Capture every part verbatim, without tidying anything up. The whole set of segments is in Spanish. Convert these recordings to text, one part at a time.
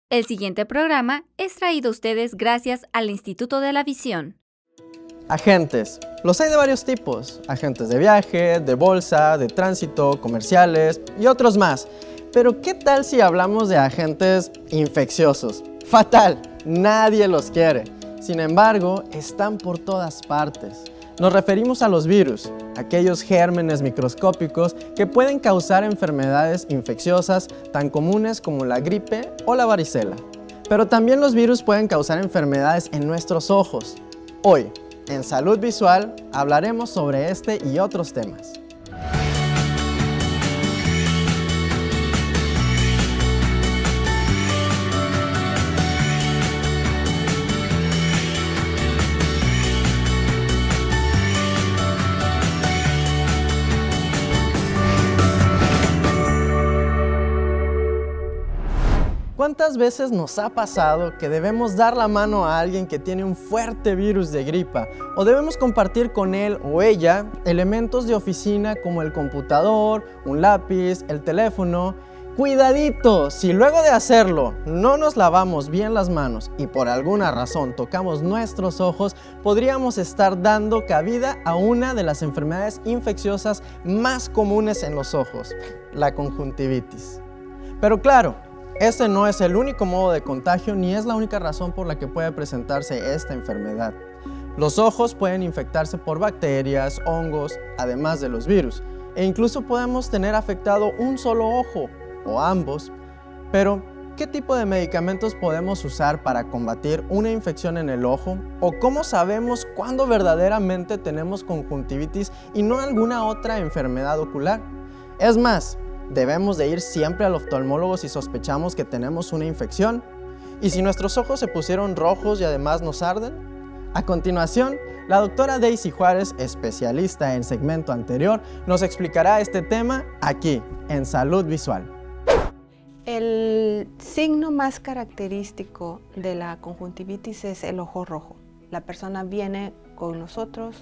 El siguiente programa es traído a ustedes gracias al Instituto de la Visión. Agentes. Los hay de varios tipos. Agentes de viaje, de bolsa, de tránsito, comerciales y otros más. Pero ¿qué tal si hablamos de agentes infecciosos? Fatal, nadie los quiere. Sin embargo, están por todas partes. Nos referimos a los virus, aquellos gérmenes microscópicos que pueden causar enfermedades infecciosas tan comunes como la gripe o la varicela. Pero también los virus pueden causar enfermedades en nuestros ojos. Hoy, en Salud Visual, hablaremos sobre este y otros temas. ¿Cuántas veces nos ha pasado que debemos dar la mano a alguien que tiene un fuerte virus de gripa o debemos compartir con él o ella elementos de oficina como el computador, un lápiz, el teléfono? ¡Cuidadito! Si luego de hacerlo no nos lavamos bien las manos y por alguna razón tocamos nuestros ojos, podríamos estar dando cabida a una de las enfermedades infecciosas más comunes en los ojos, la conjuntivitis. Pero claro, este no es el único modo de contagio ni es la única razón por la que puede presentarse esta enfermedad. Los ojos pueden infectarse por bacterias, hongos, además de los virus, e incluso podemos tener afectado un solo ojo o ambos. Pero, ¿qué tipo de medicamentos podemos usar para combatir una infección en el ojo? ¿O cómo sabemos cuándo verdaderamente tenemos conjuntivitis y no alguna otra enfermedad ocular? Es más, ¿debemos de ir siempre al oftalmólogo si sospechamos que tenemos una infección? ¿Y si nuestros ojos se pusieron rojos y además nos arden? A continuación, la doctora Daisy Juárez, especialista en segmento anterior, nos explicará este tema aquí, en Salud Visual. El signo más característico de la conjuntivitis es el ojo rojo. La persona viene con nosotros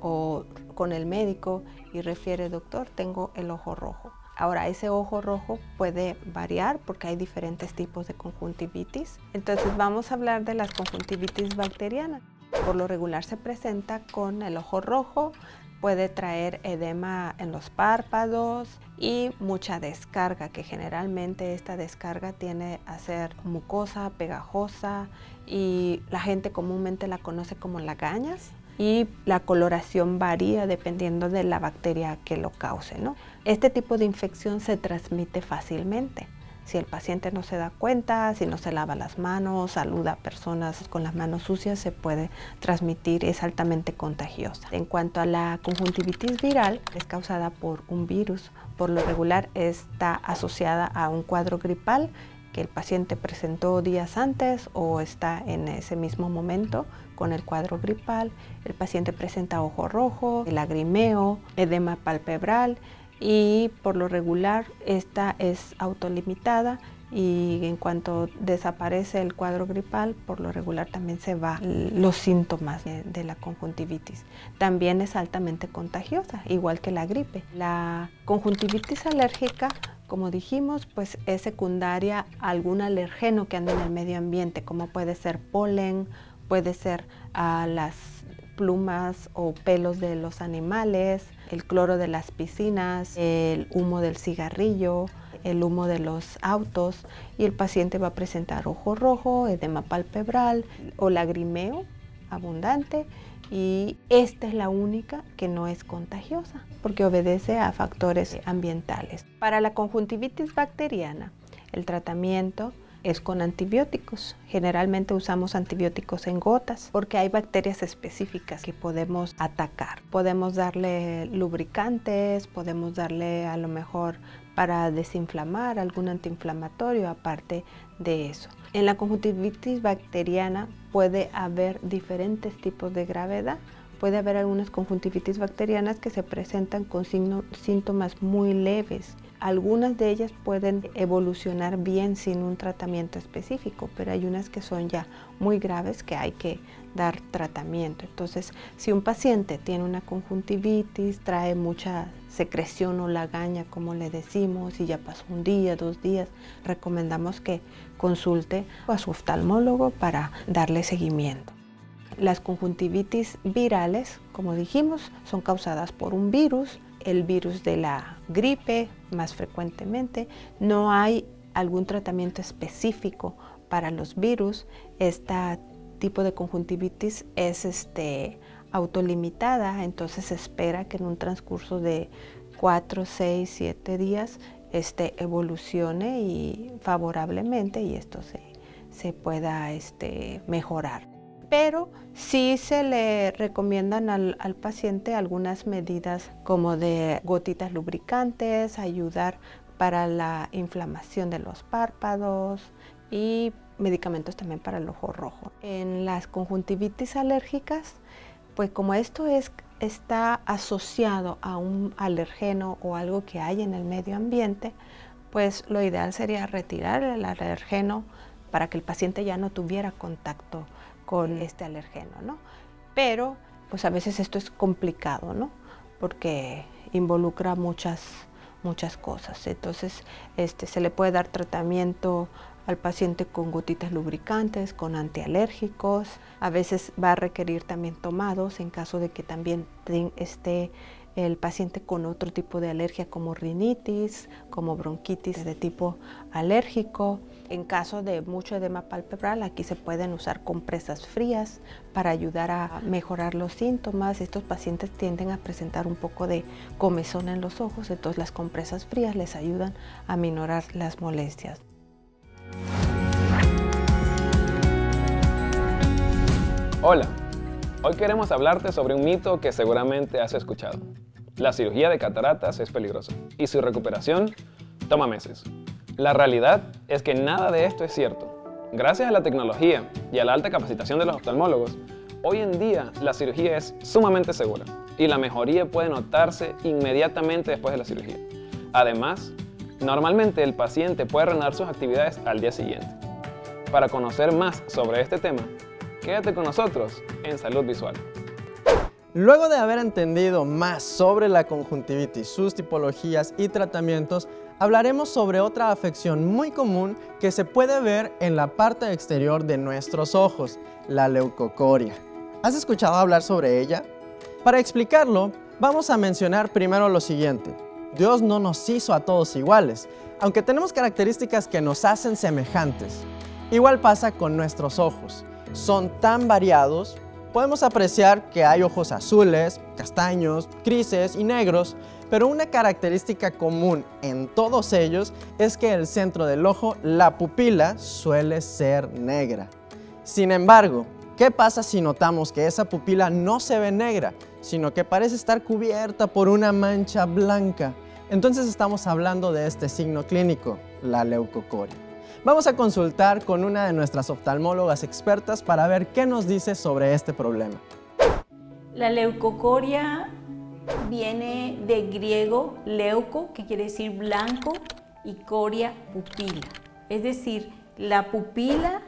o con el médico y refiere: doctor, tengo el ojo rojo. Ahora, ese ojo rojo puede variar porque hay diferentes tipos de conjuntivitis. Entonces vamos a hablar de las conjuntivitis bacterianas. Por lo regular se presenta con el ojo rojo, puede traer edema en los párpados y mucha descarga, que generalmente esta descarga tiende a ser mucosa, pegajosa, y la gente comúnmente la conoce como lagañas. Y la coloración varía dependiendo de la bacteria que lo cause, ¿no? Este tipo de infección se transmite fácilmente. Si el paciente no se da cuenta, si no se lava las manos, saluda a personas con las manos sucias, se puede transmitir, es altamente contagiosa. En cuanto a la conjuntivitis viral, es causada por un virus. Por lo regular está asociada a un cuadro gripal que el paciente presentó días antes o está en ese mismo momento con el cuadro gripal. El paciente presenta ojo rojo, lagrimeo, edema palpebral y por lo regular esta es autolimitada y en cuanto desaparece el cuadro gripal, por lo regular también se van los síntomas de, de la conjuntivitis. También es altamente contagiosa, igual que la gripe. La conjuntivitis alérgica, como dijimos, pues es secundaria a algún alergeno que anda en el medio ambiente, como puede ser polen, puede ser a las plumas o pelos de los animales, el cloro de las piscinas, el humo del cigarrillo, el humo de los autos, y el paciente va a presentar ojo rojo, edema palpebral o lagrimeo abundante, y esta es la única que no es contagiosa porque obedece a factores ambientales. Para la conjuntivitis bacteriana, el tratamiento es con antibióticos. Generalmente usamos antibióticos en gotas porque hay bacterias específicas que podemos atacar. Podemos darle lubricantes, podemos darle a lo mejor para desinflamar algún antiinflamatorio aparte de eso. En la conjuntivitis bacteriana puede haber diferentes tipos de gravedad. Puede haber algunas conjuntivitis bacterianas que se presentan con signo, síntomas muy leves, Algunas de ellas pueden evolucionar bien sin un tratamiento específico, pero hay unas que son ya muy graves que hay que dar tratamiento. Entonces, si un paciente tiene una conjuntivitis, trae mucha secreción o lagaña, como le decimos, y ya pasó un día, dos días, recomendamos que consulte a su oftalmólogo para darle seguimiento. Las conjuntivitis virales, como dijimos, son causadas por un virus, el virus de la gripe más frecuentemente. No hay algún tratamiento específico para los virus. Este tipo de conjuntivitis es este, autolimitada, entonces se espera que en un transcurso de cuatro, seis, siete días este, evolucione y favorablemente y esto se, se pueda este, mejorar. Pero sí se le recomiendan al, al paciente algunas medidas como de gotitas lubricantes, ayudar para la inflamación de los párpados y medicamentos también para el ojo rojo. En las conjuntivitis alérgicas, pues como esto es, está asociado a un alergeno o algo que hay en el medio ambiente, pues lo ideal sería retirar el alergeno para que el paciente ya no tuviera contacto con este alergeno, ¿no? Pero pues a veces esto es complicado, ¿no? Porque involucra muchas, muchas cosas. Entonces este, se le puede dar tratamiento al paciente con gotitas lubricantes, con antialérgicos. A veces va a requerir también tomados en caso de que también esté el paciente con otro tipo de alergia como rinitis, como bronquitis de tipo alérgico. En caso de mucho edema palpebral, aquí se pueden usar compresas frías para ayudar a mejorar los síntomas. Estos pacientes tienden a presentar un poco de comezón en los ojos, entonces las compresas frías les ayudan a minorar las molestias. Hola, hoy queremos hablarte sobre un mito que seguramente has escuchado. La cirugía de cataratas es peligrosa y su recuperación toma meses. La realidad es que nada de esto es cierto. Gracias a la tecnología y a la alta capacitación de los oftalmólogos, hoy en día la cirugía es sumamente segura y la mejoría puede notarse inmediatamente después de la cirugía. Además, normalmente el paciente puede reanudar sus actividades al día siguiente. Para conocer más sobre este tema, quédate con nosotros en Salud Visual. Luego de haber entendido más sobre la conjuntivitis, sus tipologías y tratamientos, hablaremos sobre otra afección muy común que se puede ver en la parte exterior de nuestros ojos, la leucocoria. ¿Has escuchado hablar sobre ella? Para explicarlo, vamos a mencionar primero lo siguiente. Dios no nos hizo a todos iguales, aunque tenemos características que nos hacen semejantes. Igual pasa con nuestros ojos. Son tan variados. Podemos apreciar que hay ojos azules, castaños, grises y negros, pero una característica común en todos ellos es que el centro del ojo, la pupila, suele ser negra. Sin embargo, ¿qué pasa si notamos que esa pupila no se ve negra, sino que parece estar cubierta por una mancha blanca? Entonces estamos hablando de este signo clínico, la leucocoria. Vamos a consultar con una de nuestras oftalmólogas expertas para ver qué nos dice sobre este problema. La leucocoria viene de griego leuco, que quiere decir blanco, y coria, pupila. Es decir, la pupila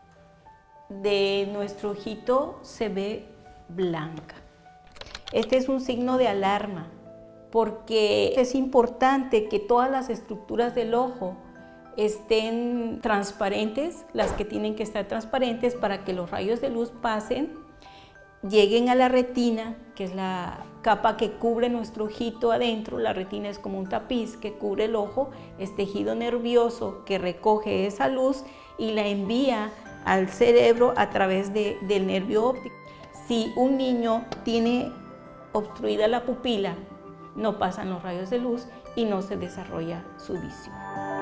de nuestro ojito se ve blanca. Este es un signo de alarma porque es importante que todas las estructuras del ojo estén transparentes, las que tienen que estar transparentes para que los rayos de luz pasen, lleguen a la retina, que es la capa que cubre nuestro ojito adentro. La retina es como un tapiz que cubre el ojo, es tejido nervioso que recoge esa luz y la envía al cerebro a través de, del nervio óptico. Si un niño tiene obstruida la pupila, no pasan los rayos de luz y no se desarrolla su visión.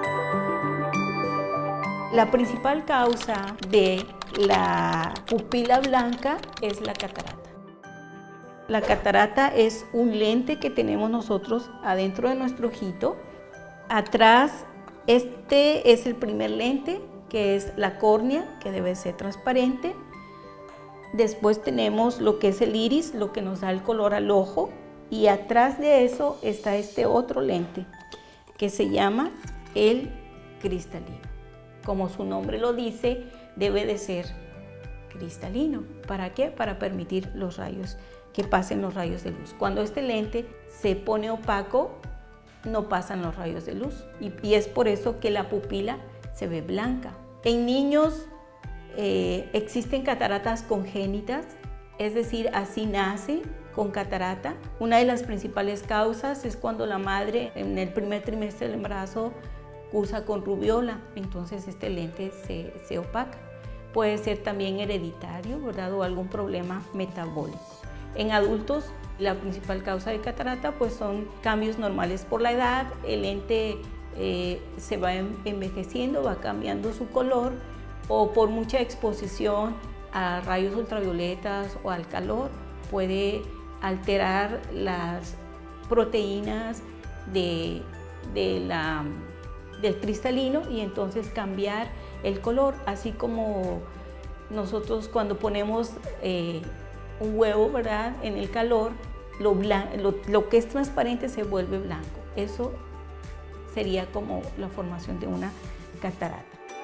La principal causa de la pupila blanca es la catarata. La catarata es un lente que tenemos nosotros adentro de nuestro ojito. Atrás, este es el primer lente, que es la córnea, que debe ser transparente. Después tenemos lo que es el iris, lo que nos da el color al ojo. Y atrás de eso está este otro lente. que se llama el cristalino. Como su nombre lo dice, debe de ser cristalino. ¿Para qué? Para permitir los rayos, que pasen los rayos de luz. Cuando este lente se pone opaco, no pasan los rayos de luz y, y es por eso que la pupila se ve blanca. En niños eh, existen cataratas congénitas, es decir, así nace con catarata. Una de las principales causas es cuando la madre en el primer trimestre del embarazo cursa con rubiola, entonces este lente se, se opaca. Puede ser también hereditario, ¿verdad? O algún problema metabólico. En adultos, la principal causa de catarata pues son cambios normales por la edad, el lente eh, se va envejeciendo, va cambiando su color, o por mucha exposición a rayos ultravioletas o al calor puede alterar las proteínas de, de la, del cristalino y entonces cambiar el color, así como nosotros cuando ponemos eh, un huevo, ¿verdad?, en el calor, lo, lo, lo que es transparente se vuelve blanco. Eso sería como la formación de una catarata.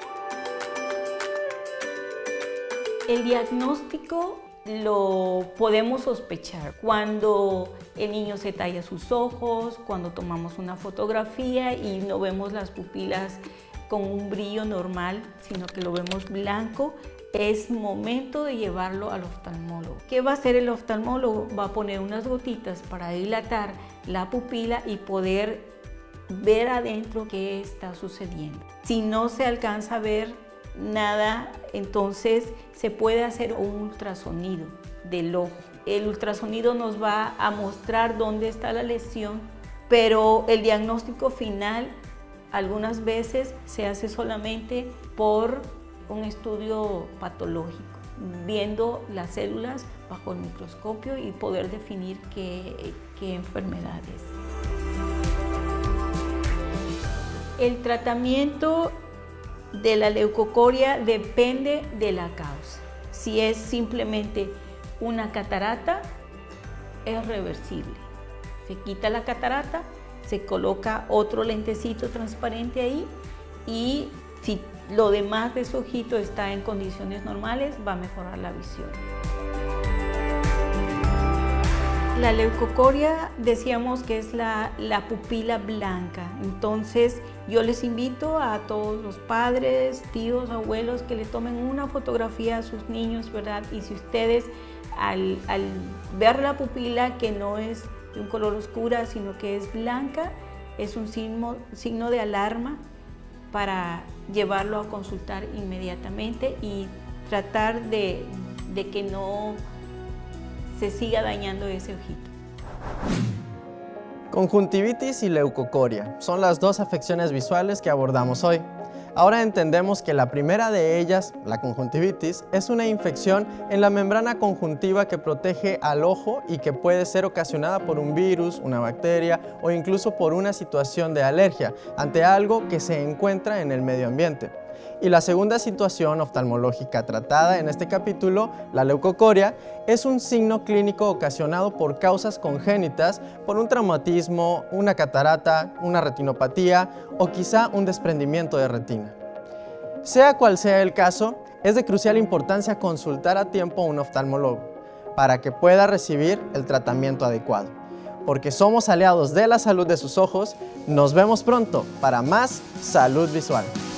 El diagnóstico lo podemos sospechar cuando el niño se talla sus ojos, cuando tomamos una fotografía y no vemos las pupilas con un brillo normal, sino que lo vemos blanco. Es momento de llevarlo al oftalmólogo. ¿Qué va a hacer el oftalmólogo? Va a poner unas gotitas para dilatar la pupila y poder ver adentro qué está sucediendo. Si no se alcanza a ver nada, entonces se puede hacer un ultrasonido del ojo. El ultrasonido nos va a mostrar dónde está la lesión, pero el diagnóstico final algunas veces se hace solamente por un estudio patológico, viendo las células bajo el microscopio y poder definir qué, qué enfermedad es. El tratamiento de la leucocoria depende de la causa. Si es simplemente una catarata, es reversible. Se quita la catarata, se coloca otro lentecito transparente ahí y si lo demás de su ojito está en condiciones normales, va a mejorar la visión. La leucocoria decíamos que es la, la pupila blanca, entonces yo les invito a todos los padres, tíos, abuelos que le tomen una fotografía a sus niños, ¿verdad? Y si ustedes al, al ver la pupila que no es de un color oscura, sino que es blanca, es un signo, signo de alarma para llevarlo a consultar inmediatamente y tratar de, de que no se siga dañando ese ojito. Conjuntivitis y leucocoria son las dos afecciones visuales que abordamos hoy. Ahora entendemos que la primera de ellas, la conjuntivitis, es una infección en la membrana conjuntiva que protege al ojo y que puede ser ocasionada por un virus, una bacteria o incluso por una situación de alergia ante algo que se encuentra en el medio ambiente. Y la segunda situación oftalmológica tratada en este capítulo, la leucocoria, es un signo clínico ocasionado por causas congénitas, por un traumatismo, una catarata, una retinopatía o quizá un desprendimiento de retina. Sea cual sea el caso, es de crucial importancia consultar a tiempo a un oftalmólogo para que pueda recibir el tratamiento adecuado. Porque somos aliados de la salud de sus ojos, nos vemos pronto para más salud visual.